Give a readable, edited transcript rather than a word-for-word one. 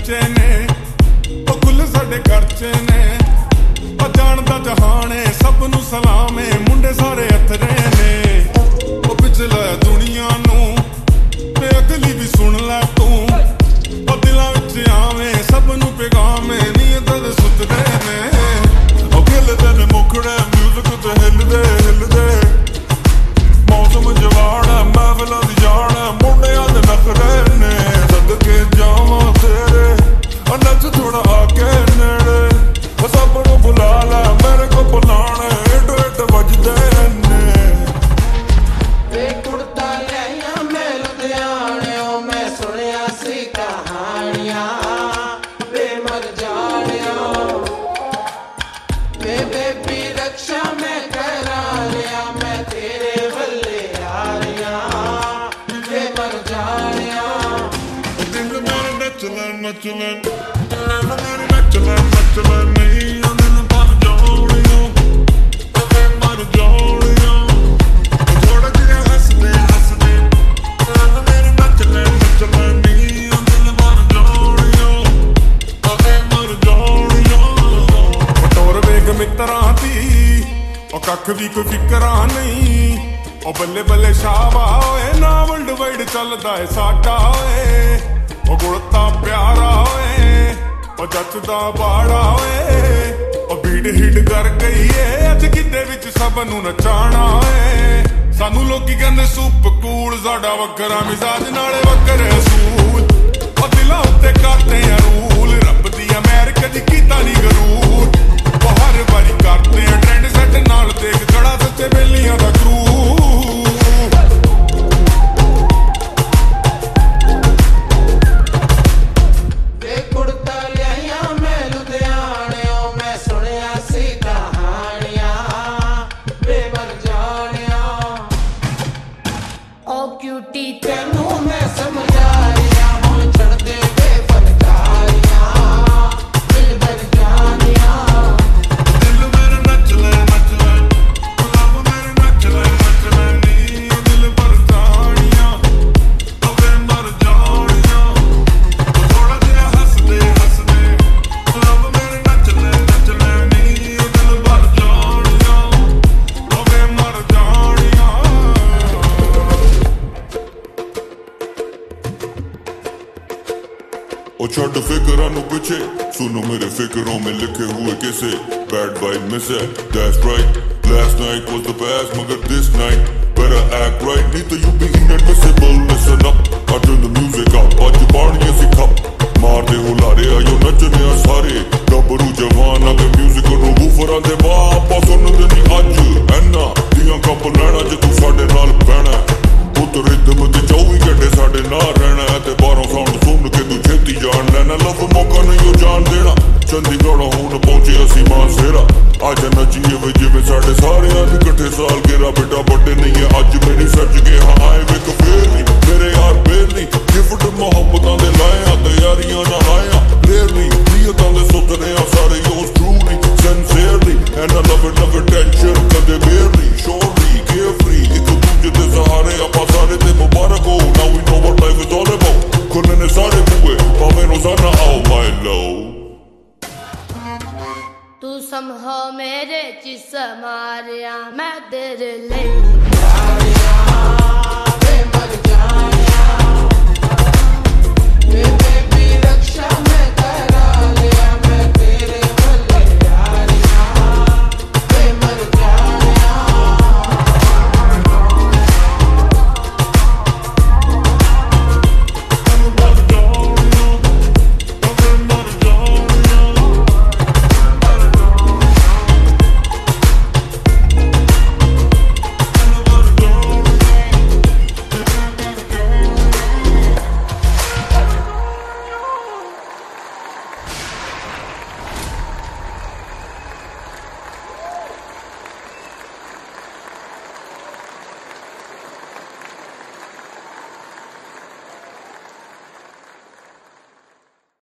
खर्चे ने ओ गुल साडे खर्चे ने ओ जानदा जहाने सबनू सलामे मुंडे सारे अथरे ने ओ पिछला दुनिया नू ते अगली भी सुन लै तू ओ दिलां विच आवे सबनू पैगामे नीयत दे सुतदे ने ओ खिलदे ने मुखड़े म्यूजिक ते हिलदे मौसम जवाड़ा महफिलां दी जान मुंडियां दे नखरे ने सदके जावां तेरे नच थोड़ा आके नेड़े सब नू बुला लै मेरे को बुलाने इट इट वजदे ने वे कुड़ता लिया मैं लुधियाने मैं सुनिया सी कहानियां वे मर जानिया वे बेबी रक्षा मैं करा लिया मैं तेरे बल्ले यारियां वे मर जानिया दिल मेरे नचलन नहीं दिल पर जोड़ियों वे मर जोड़ियों थोड़ा जिहा हसदे दिल मेरे नचलन नहीं दिल पर जोड़ियों वे मर जोड़ियों टोर वेग मित्रां दी ओ कख भी कोई फिकरा नहीं ओ बल्ले बल्ले शावा होए ना वर्ल्ड वाइड चलदा है साडा होए ओ गुड़ता प्यारा होए ओ जचदा बाड़ा होए ओ भीड़ हिट कर गई है अज किते विच सब नू नचाना होए सानू लोकी कहंदे सुप कूल साडा वक्करा मिजाज नाले वक्करे असूल ओ दिलां उत्ते करते हैं रूल रब दी अमेरिका दी कीता नी गरूर ओ हर वारी करते हैं ट्रेंड सेट नाल देख खड़ा सच्चे बेलियां दा क्रू छोड़ फिक्रां नू पीछे सुनो मेरे फिक्रों में लिखे हुए किसे बैड वाइब मिस है that's right last night was the best मगर this night better act right नहीं तो you be inadmissible listen up I turn the music up आज पानी ऐसी खप मार दे हुलारे आयो नचने सारे गबरू जवान आगे म्यूजिक नू बूफरां दे बापा सुन दे नी अज ऐना दियां कप लैना जे तू साडे नाल बहना पुत रिदम ते 24 घंटे साडे नाल रहना है ते 12 साउंड सुन के तू छेती जान लेना लव मौका नहीं जान देना चंडीगढ़ हुण पहुंचे असी मानसेरा आज नचीए वे जिवें साडे सारियां दी इकट्ठे साल गेरा बेटा बड़े नहीं है अज मेरी सज के हाँ आए वेख फेर नहीं मेरे यार बेर नहीं गिफ्ट मोहब्बतां दे लाया तैयारियां ना आया लेर नहीं नीयतां दे सुतरे सारे योज truly sincerely and I love it tension कदे बेर नहीं श्योरली केयरफ्री एक दूजे दे सहारे आपां सारे ते मुबारक हो now we know what life is all about खुलने सारे बुए भावें रोजाना आओ माय लव तू समझो मेरे जिस मारिया मैं तेरे ले यारियां वे मर